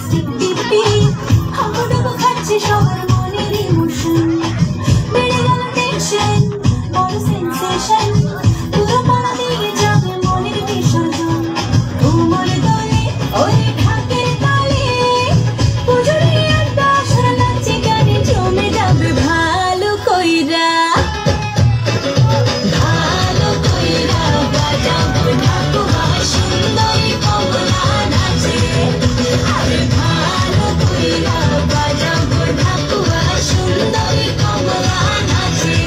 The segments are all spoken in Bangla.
লিপস্টিক টিপি হাবুডুবু খাচ্ছে সবার মনের ইমোশন বেড়ে গেল টেনশন বড় সেন্সেশন পুরো পাড়া দিয়ে যাবে মনের বিসর্জন ঘুমোর দোলে ওই ঢাকের তালে পুজোরে আড্ডা আসর নাচে গানে জমে যাবে ভালো কইরা বাজাবো ঢাকুয়া সুন্দরী কমলা নাচে আরে ভালো কইরা বাজাবো ঢাকুয়া সুন্দরী কমলা নাচে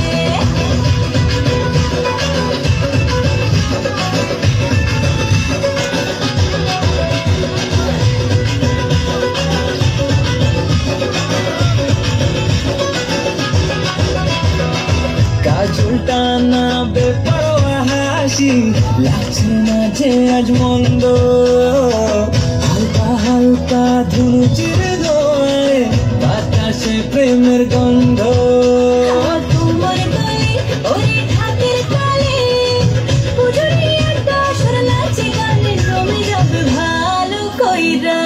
কাজল টানা বেপরোয়া হাসি লাগছে না যে আজ মন্দ হালকা হালকা ধুনুচির দোয়ে বাতাসে প্রেমের গন্ধ ঘুমোর দোলে ওই ঢাকের তালে পুজোরে আড্ডা আসর নাচে গানে জমে যাবে ভালো কইরা